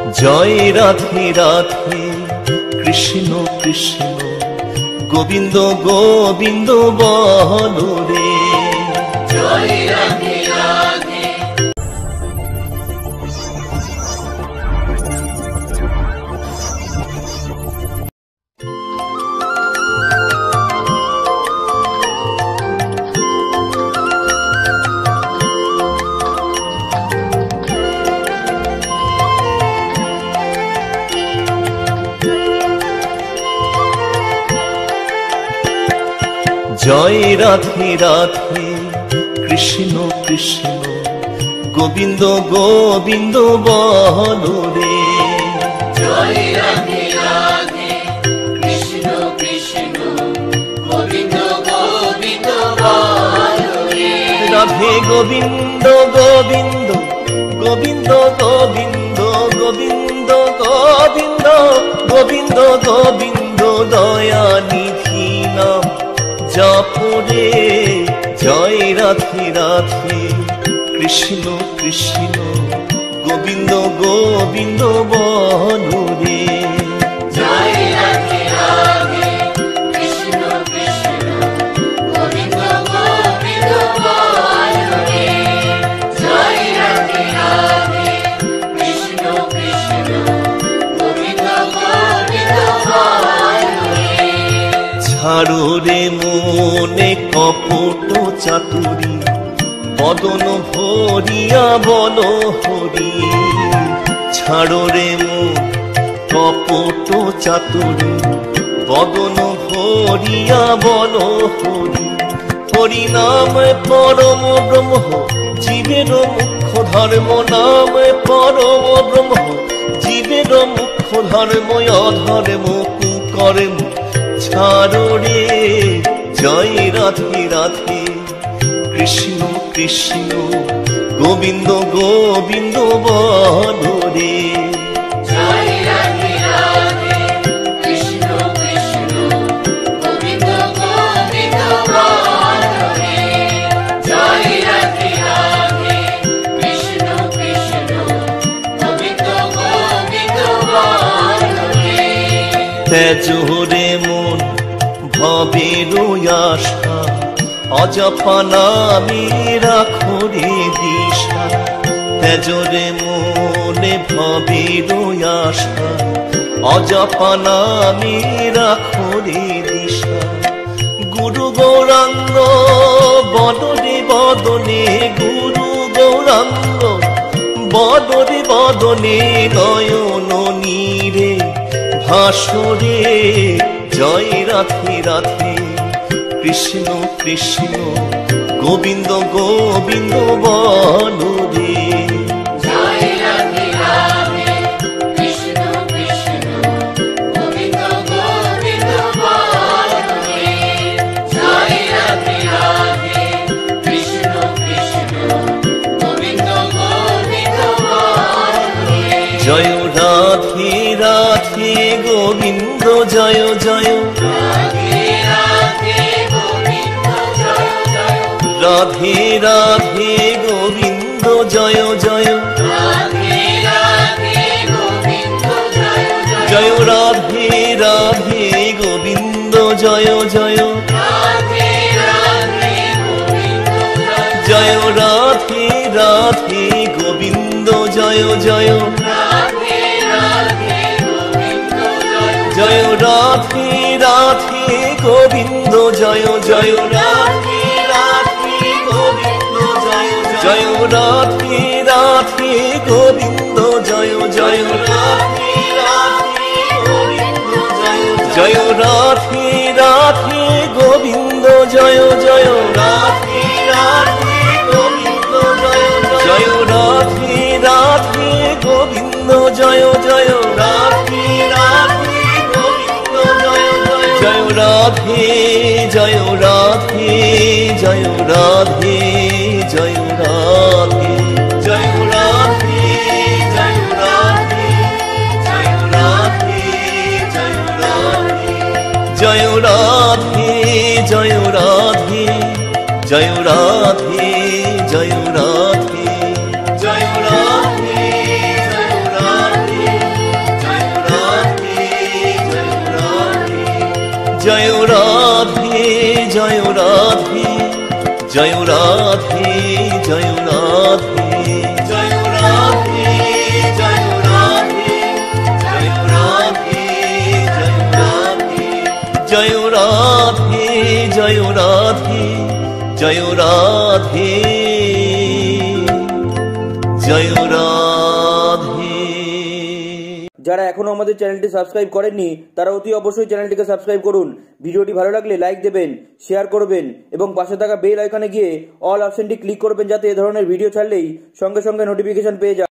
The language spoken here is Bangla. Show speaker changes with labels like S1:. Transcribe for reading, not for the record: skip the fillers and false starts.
S1: জয় রাধে রাধে কৃষ্ণ কৃষ্ণ গোবিন্দ গোবিন্দ বলো রে।
S2: জয় রাধে রাধে।
S1: জয় রাধে রাধে কৃষ্ণ কৃষ্ণ গোবিন্দ গোবিন্দ বলো রে।
S2: জয় রাধে রাধে কৃষ্ণ কৃষ্ণ গোবিন্দ গোবিন্দ বলো রে।
S1: রাধে গোবিন্দ গোবিন্দ গোবিন্দ গোবিন্দ গোবিন্দ গোবিন্দ গোবিন্দ গোবিন্দ দয়া নিধি নাম জপরে। জয় রাধে রাধে কৃষ্ণ কৃষ্ণ গোবিন্দ গোবিন্দ বলো রে।
S2: জয় রাধে রাধে কৃষ্ণ কৃষ্ণ গোবিন্দ গোবিন্দ বলো রে। জয় রাধে রাধে কৃষ্ণ কৃষ্ণ গোবিন্দ গোবিন্দ বলো রে।
S1: ছাড়ো রে মনে কপট চাতুরী বদন ভরিয়া বল হরি। ছাড়ো রে মন কপট চাতুরী বদন ভরিয়া বল হরি। হরি নাম পরম ব্রহ্ম জীবের মুখ্য ধর্ম। নাম পরম ব্রহ্ম জীবের মুখ্য ধর্ম। অধর্ম কুকর্ম ছাড়ো রে। জয় রাধে রাধে কৃষ্ণ কৃষ্ণ গোবিন্দ গোবিন্দ বলো রে।
S2: জয় রাধে রাধে কৃষ্ণ কৃষ্ণ গোবিন্দ গোবিন্দ বলো রে। জয় রাধে রাধে কৃষ্ণ কৃষ্ণ গোবিন্দ গোবিন্দ বলো রে।
S1: তেজো রে মন ভবের আশা অজপা নামে রাখো রে দিশা। তেজো রে মনে ভবের আশা অজপা নামে রাখো রে দিশা। গুরু গৌরাঙ্গ বদনে বদনে গুরু গৌরাঙ্গ বদনে বদনে নয়ন নীরে ভাসরে। জয় রাধে রাধে কৃষ্ণ কৃষ্ণ গোবিন্দ গোবিন্দ বলো রে।
S2: জয় রাধে রাধে কৃষ্ণ কৃষ্ণ গোবিন্দ গোবিন্দ বলো রে। জয় রাধে রাধে কৃষ্ণ কৃষ্ণ গোবিন্দ গোবিন্দ বলো রে।
S1: জয় রাধে রাধে গোবিন্দ জয় জয়।
S2: রাধে রাধে গোবিন্দ জয় জয়।
S1: রাধে রাধে গোবিন্দ জয় জয়।
S2: রাধে রাধে গোবিন্দ জয় জয়।
S1: জয় রাধে রাধে গোবিন্দ জয় জয়।
S2: রাধে রাধে গোবিন্দ জয়।
S1: জয় রাধে রাধে গোবিন্দ জয় জয়।
S2: রাধে রাধে গোবিন্দ জয়।
S1: জয় রাধে রাধে গোবিন্দ জয় জয়। রাধে রাধে গোবিন্দ জয় জয়। রাধে রাধে গোবিন্দ জয় জয়। রাধে রাধে গোবিন্দ জয় জয়। রাধে রাধে গোবিন্দ জয় জয়। রাধে রাধে গোবিন্দ জয় জয়। রাধে রাধে গোবিন্দ জয় জয়। রাধে রাধে গোবিন্দ জয় জয়। জয় রাধে জয় রাধে জয় রাধে জয় রাধে জয় রাধে জয় রাধে জয় রাধে জয় রাধে জয় রাধে জয় রাধে জয় রাধে জয় রাধে জয় রাধে জয় রাধে জয় রাধে জয় রাধে জয় রাধে জয় রাধে জয় রাধে জয় রাধে জয় রাধে জয় রাধে জয় রাধে জয় রাধে জয় রাধে জয় রাধে।
S3: যারা এখনো আমাদের চ্যানেলটি সাবস্ক্রাইব করেননি তারা অতি অবশ্যই চ্যানেলটিকে সাবস্ক্রাইব করুন। ভিডিওটি ভালো লাগলে লাইক দেবেন, শেয়ার করবেন এবং পাশে থাকা বেল আইকনে গিয়ে অল অপশনটি ক্লিক করবেন যাতে এ ধরনের ভিডিও ছাড়লেই সঙ্গে সঙ্গে নোটিফিকেশন পেয়ে যান।